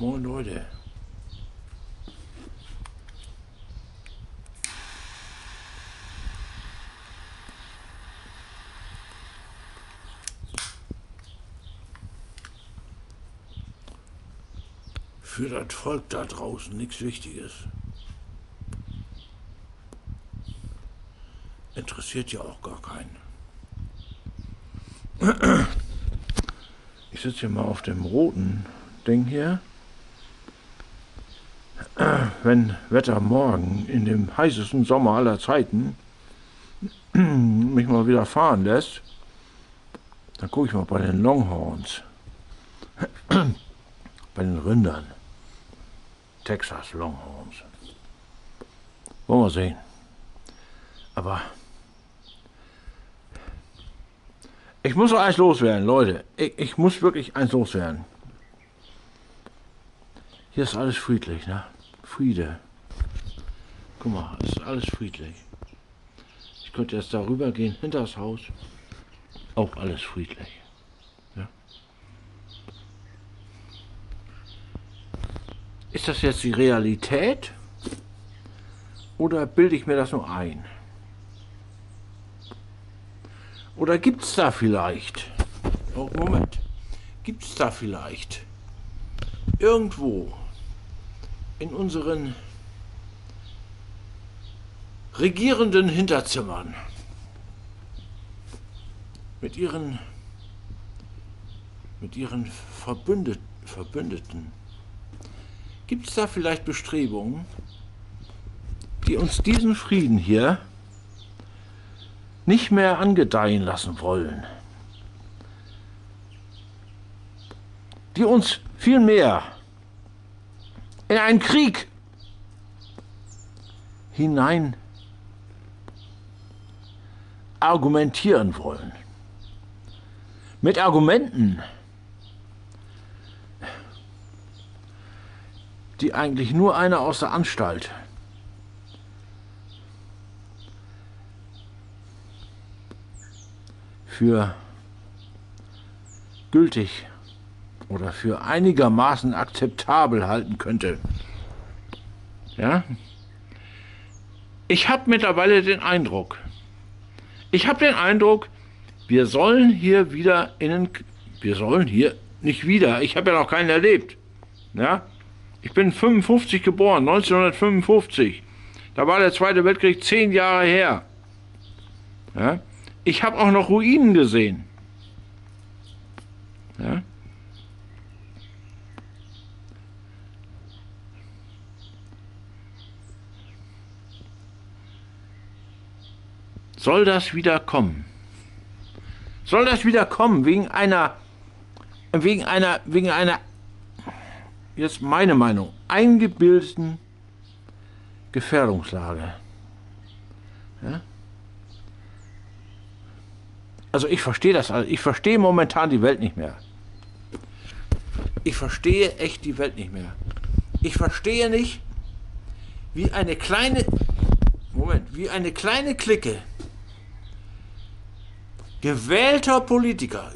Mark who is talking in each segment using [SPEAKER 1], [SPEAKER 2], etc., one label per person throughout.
[SPEAKER 1] Moin Leute. Für das Volk da draußen nichts Wichtiges. Interessiert ja auch gar keinen. Ich sitze hier mal auf dem roten Ding hier. Wenn Wetter morgen in dem heißesten Sommer aller Zeiten mich mal wieder fahren lässt, dann gucke ich mal bei den Longhorns. Bei den Rindern. Texas Longhorns. Wollen wir sehen. Aber ich muss noch eins loswerden, Leute. Ich muss wirklich eins loswerden. Hier ist alles friedlich, ne? Friede. Guck mal, es ist alles friedlich. Ich könnte jetzt darüber gehen, hinter das Haus. Auch alles friedlich. Ja? Ist das jetzt die Realität? Oder bilde ich mir das nur ein? Oder gibt es da vielleicht, oh Moment, gibt es da vielleicht irgendwo in unseren regierenden Hinterzimmern mit ihren Verbündeten, gibt es da vielleicht Bestrebungen, die uns diesen Frieden hier nicht mehr angedeihen lassen wollen, die uns vielmehr in einen Krieg hinein argumentieren wollen. Mit Argumenten, die eigentlich nur einer aus der Anstalt für gültig oder für einigermaßen akzeptabel halten könnte. Ja? Ich habe mittlerweile den Eindruck, wir sollen hier nicht wieder, ich habe ja noch keinen erlebt. Ja? Ich bin 55 geboren, 1955. Da war der Zweite Weltkrieg 10 Jahre her. Ja? Ich habe auch noch Ruinen gesehen. Ja? Soll das wieder kommen? Soll das wieder kommen wegen einer, jetzt meine Meinung, eingebildeten Gefährdungslage? Ja? Also ich verstehe das alles. Ich verstehe momentan die Welt nicht mehr. Ich verstehe echt die Welt nicht mehr. Ich verstehe nicht, wie eine kleine Clique gewählter Politiker,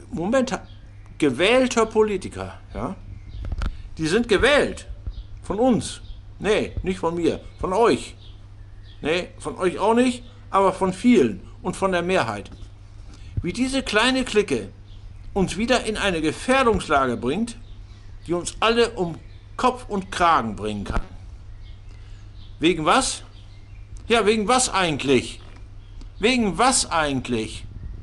[SPEAKER 1] ja, die sind gewählt von uns. Nee, nicht von mir, von euch. Nee, von euch auch nicht, aber von vielen und von der Mehrheit. Wie diese kleine Clique uns wieder in eine Gefährdungslage bringt, die uns alle um Kopf und Kragen bringen kann. Wegen was? Ja, wegen was eigentlich? Wegen was eigentlich?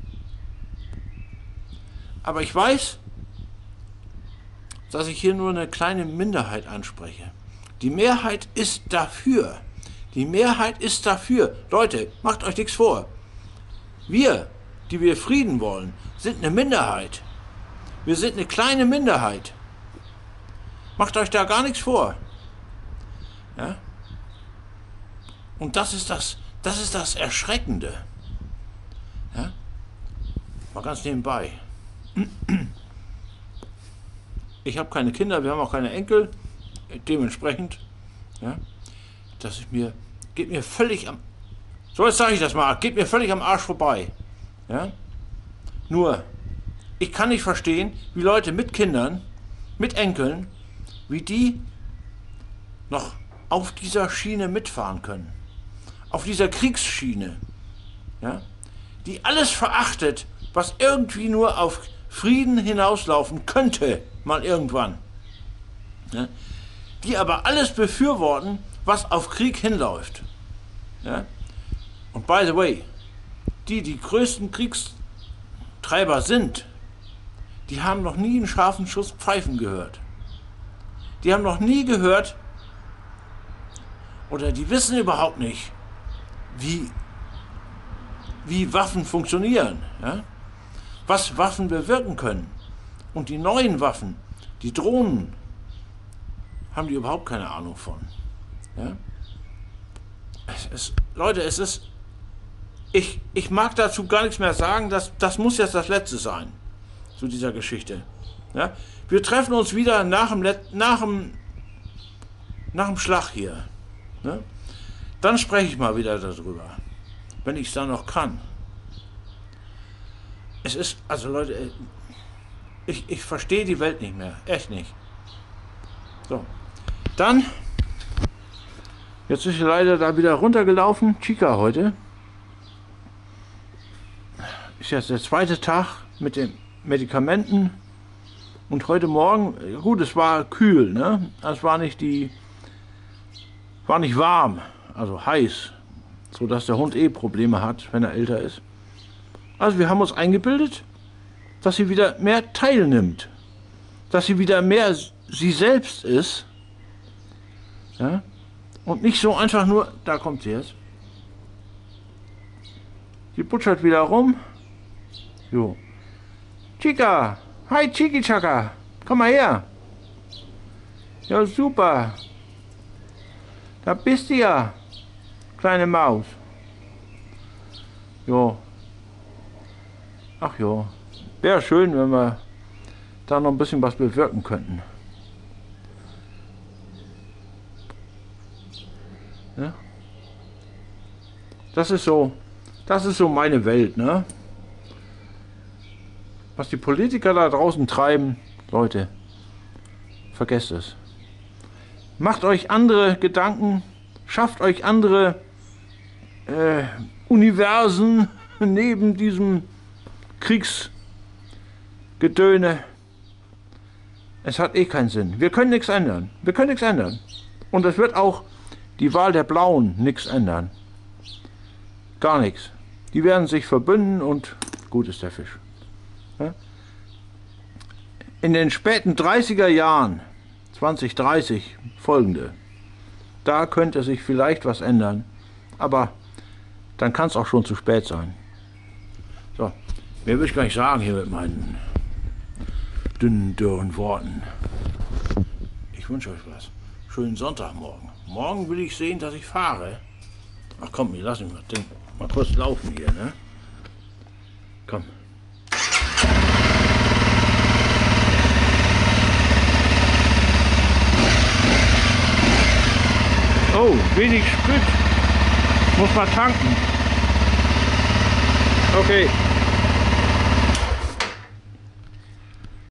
[SPEAKER 1] Aber ich weiß, dass ich hier nur eine kleine Minderheit anspreche. Die Mehrheit ist dafür. Die Mehrheit ist dafür. Leute, macht euch nichts vor. Wir, die wir Frieden wollen, sind eine Minderheit. Wir sind eine kleine Minderheit. Macht euch da gar nichts vor. Ja? Und das ist das Erschreckende. Ja? Mal ganz nebenbei. Ich habe keine Kinder, wir haben auch keine Enkel. Dementsprechend, ja, geht mir völlig am, so jetzt sage ich das mal, geht mir völlig am Arsch vorbei. Ja? Nur, ich kann nicht verstehen, wie Leute mit Kindern, mit Enkeln, wie die noch auf dieser Schiene mitfahren können. Auf dieser Kriegsschiene. Ja? Die alles verachtet, was irgendwie nur auf Frieden hinauslaufen könnte, mal irgendwann. Ja? Die aber alles befürworten, was auf Krieg hinläuft. Ja? Und by the way, die größten Kriegstreiber sind, die haben noch nie einen scharfen Schuss Pfeifen gehört. Die haben noch nie gehört, oder die wissen überhaupt nicht, wie Waffen funktionieren, ja? Was Waffen bewirken können. Und die neuen Waffen, die Drohnen, haben die überhaupt keine Ahnung von. Ja? Leute, es ist... Ich mag dazu gar nichts mehr sagen, das muss jetzt das Letzte sein, zu dieser Geschichte. Ja? Wir treffen uns wieder nach dem Schlag hier. Ne? Dann spreche ich mal wieder darüber, wenn ich es dann noch kann. Es ist, also Leute, ich verstehe die Welt nicht mehr, echt nicht. So, dann, jetzt ist sie leider da wieder runtergelaufen, Chica heute. Ist jetzt der zweite Tag mit den Medikamenten und heute Morgen, gut, es war kühl, ne? Es war nicht warm, also heiß, so dass der Hund Probleme hat, wenn er älter ist. Also wir haben uns eingebildet, dass sie wieder mehr teilnimmt, dass sie wieder mehr sie selbst ist, ja? Und nicht so einfach nur, da kommt sie jetzt. Sie butschert wieder rum. Jo. Chica, hi Chiki Chaka, komm mal her. Ja, super. Da bist du ja, kleine Maus. Jo. Ach jo, wäre schön, wenn wir da noch ein bisschen was bewirken könnten. Ja? Das ist so meine Welt, ne? Was die Politiker da draußen treiben, Leute, vergesst es. Macht euch andere Gedanken, schafft euch andere Universen neben diesem Kriegsgedöne. Es hat keinen Sinn. Wir können nichts ändern. Wir können nichts ändern. Und es wird auch die Wahl der Blauen nichts ändern. Gar nichts. Die werden sich verbünden und gut ist der Fisch. Ja? In den späten 30er Jahren, 2030 folgende, da könnte sich vielleicht was ändern, aber dann kann es auch schon zu spät sein. So, mehr will ich gar nicht sagen hier mit meinen dünnen, dürren Worten. Ich wünsche euch was. Schönen Sonntagmorgen. Morgen will ich sehen, dass ich fahre. Ach komm, wir lassen mal kurz laufen hier, ne? Komm. Oh, wenig Sprit. Muss mal tanken. Okay.